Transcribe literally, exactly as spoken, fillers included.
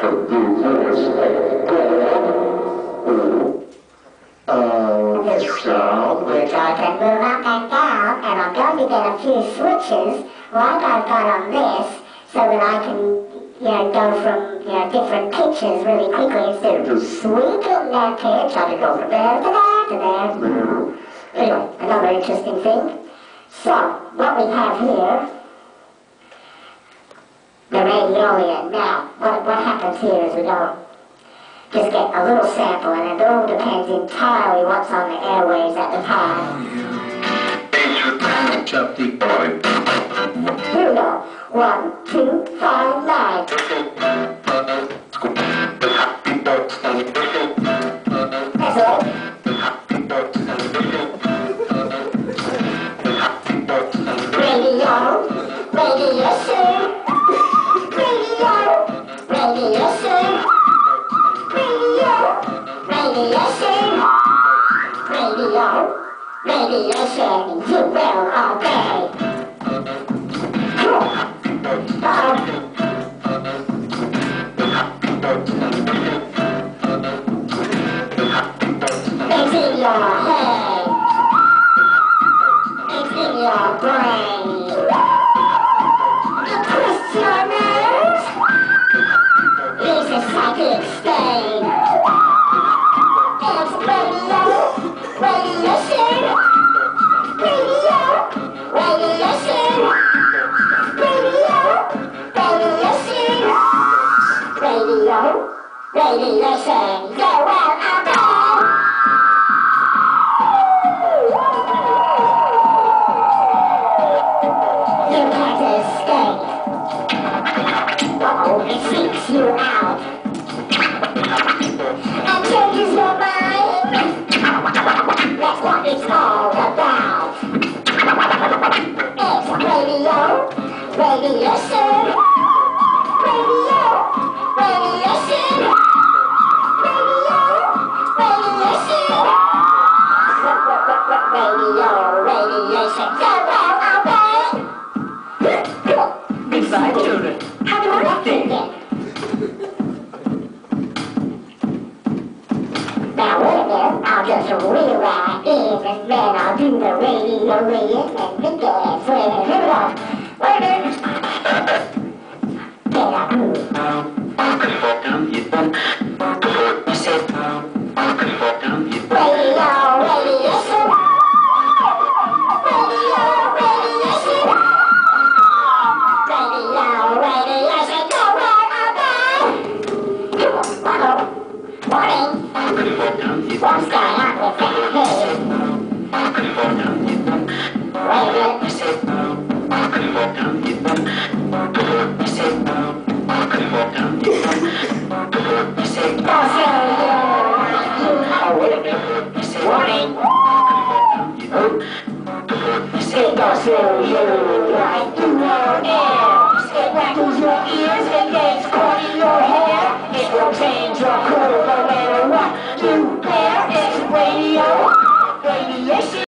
sound, which I can move up and down, and I'm going to get a few switches like I've got on this, so that I can, you know, go from, you know, different pitches really quickly instead of just sweeping that pitch. I can go from there to there to there to there. Anyway, another interesting thing. So, what we have here, the radioleum. Now, what, what happens here is we go just get a little sample, and it all depends entirely what's on the airwaves at the time. Here we go. One, two, five, nine. That's all. Radio, radio, sir. Radio, radio, sir. Radio, radiation, you will obey. Uh-oh. It's in your head. It's in your brain. It twists your nerves. It's a psychic stain. It's radio. Radiation, radio, radiation, radio, radiation, radio, radiation, go well above. You can't escape. Uh-oh, it freaks you out and changes your mind. That's what it's all about. It's radio, radiation, radio, radiation, radio, radiation, radio, radiation. So well, obey. Goodbye, children. Have a nice day. Now wait a minute, I'll just reel right in, and then I'll do the radio in and the gas in. Here we go. Wait a minute. Get up, move. Radio, radiation. Radio, radiation. Radio, radiation. Go right above. Uh-oh. Morning. What's going on with that head? Wait a minute. Don't say you like you. Oh, wait a minute. Morning. It goes through you